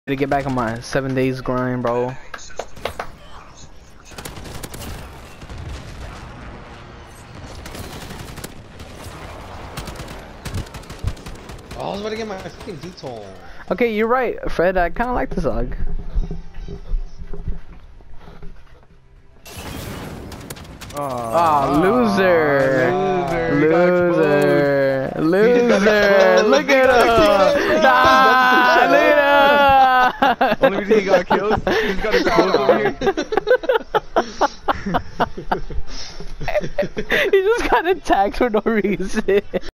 To get back on my 7 days grind, bro. Oh, I was about to get my fucking detour. Okay, you're right, Fred. I kind of like the Zug. Oh, loser. Loser. Loser. Look at him. Nah, look at him. Only reason he got killed, he's got his clothes over here. He just got attacked for no reason.